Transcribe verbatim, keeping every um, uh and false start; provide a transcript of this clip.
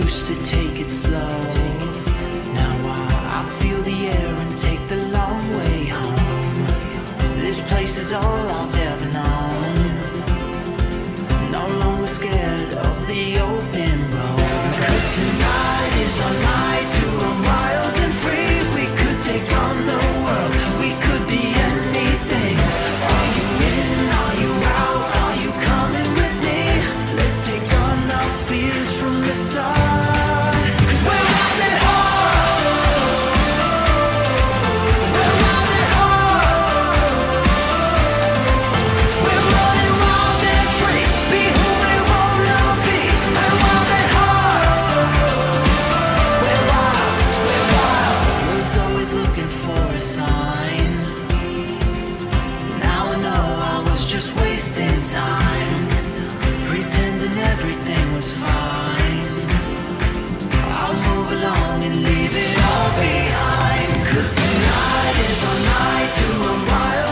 used to take it slow. Now I, I feel the air and take the long way home. This place is all I've ever known. No longer scared of the open road. 'Cause tonight is our night to run wild and free. We could take on the world, we could be anything. Are you in, are you out, are you coming with me? Let's take on our fears from the start. 'Cause we're wild at heart. We're wild at heart. We're running wild and free. Be who we wanna be. We're wild at heart. We're wild, we're wild. Was always looking for a sign. Now I know I was just wasting time, pretending everything was fine. I'll move along and leave it all behind. 'Cause tonight is our night to run wild